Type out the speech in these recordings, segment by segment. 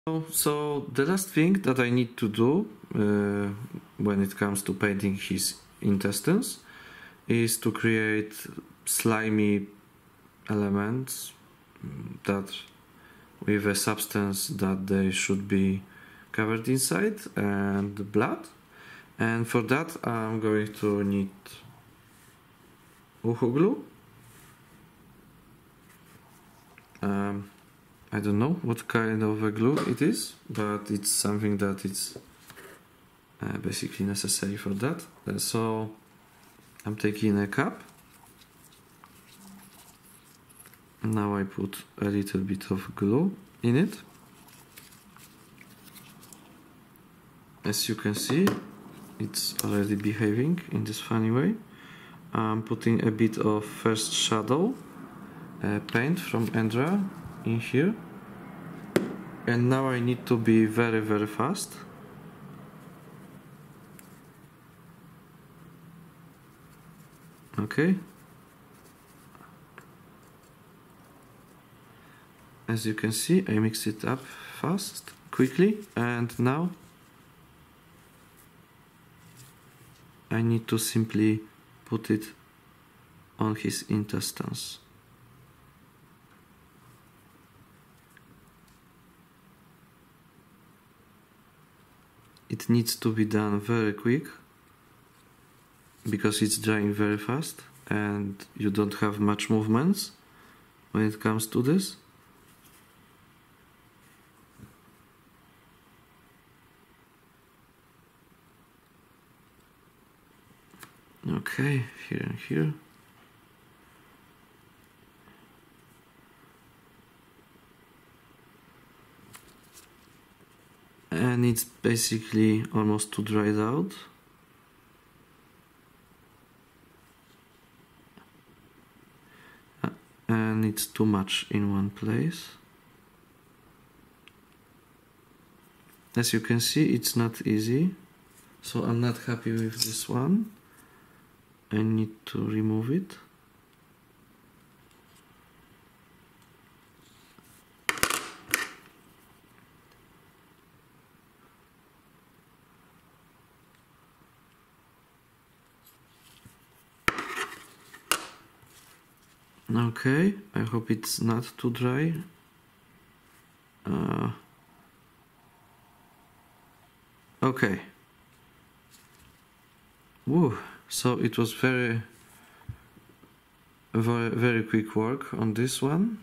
So the last thing that I need to do when it comes to painting his intestines is to create slimy elements that with a substance that they should be covered inside and blood, and for that I'm going to need uhu glue. I don't know what kind of a glue it is, but it's something that is basically necessary for that. So I'm taking a cup. Now I put a little bit of glue in it. As you can see, it's already behaving in this funny way. I'm putting a bit of first shadow paint from Endra in here, and now I need to be very fast. Okay, as you can see, I mix it up fast, quickly, and now I need to simply put it on his intestines. It needs to be done very quick because it's drying very fast and you don't have much movements when it comes to this. Okay, here and here. And it's basically almost too dried out. And it's too much in one place. As you can see, it's not easy, so I'm not happy with this one. I need to remove it. Okay, I hope it's not too dry. Okay. Woo. So it was very quick work on this one.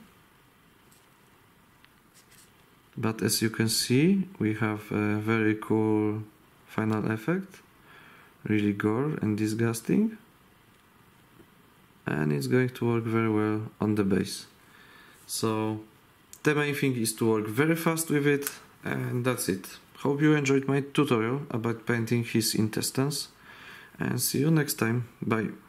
But as you can see, we have a very cool final effect. Really gore and disgusting. And it's going to work very well on the base. So the main thing is to work very fast with it, and that's it. Hope you enjoyed my tutorial about painting his intestines, and see you next time. Bye.